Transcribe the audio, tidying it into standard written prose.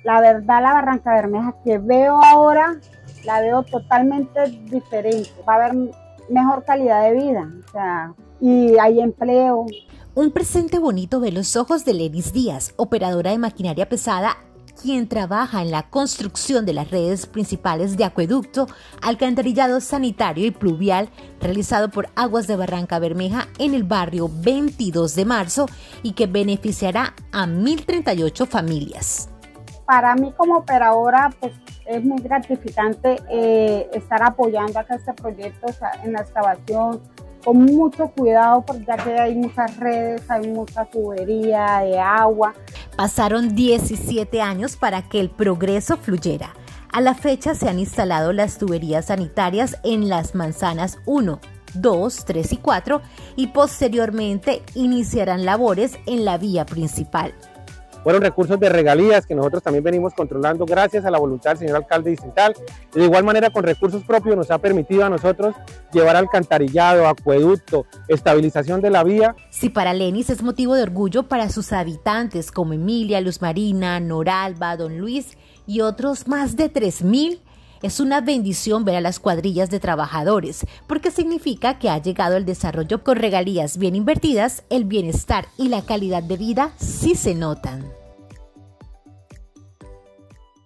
La verdad, la Barranca Bermeja que veo ahora, la veo totalmente diferente. Va a haber mejor calidad de vida, o sea, y hay empleo. Un presente bonito ve los ojos de Lenis Díaz, operadora de maquinaria pesada, quien trabaja en la construcción de las redes principales de acueducto, alcantarillado sanitario y pluvial realizado por Aguas de Barranca Bermeja en el barrio 22 de marzo y que beneficiará a 1.038 familias. Para mí como operadora, pues es muy gratificante estar apoyando acá este proyecto, o sea, en la excavación, con mucho cuidado, porque ya que hay muchas redes, hay mucha tubería de agua. Pasaron 17 años para que el progreso fluyera. A la fecha se han instalado las tuberías sanitarias en las manzanas 1, 2, 3 y 4 y posteriormente iniciarán labores en la vía principal. Fueron recursos de regalías que nosotros también venimos controlando gracias a la voluntad del señor alcalde distrital. De igual manera, con recursos propios nos ha permitido a nosotros llevar alcantarillado, acueducto, estabilización de la vía. Si para Lenis es motivo de orgullo para sus habitantes como Emilia, Luz Marina, Noralba, Don Luis y otros más de 3.000, es una bendición ver a las cuadrillas de trabajadores, porque significa que ha llegado el desarrollo con regalías bien invertidas, el bienestar y la calidad de vida sí se notan.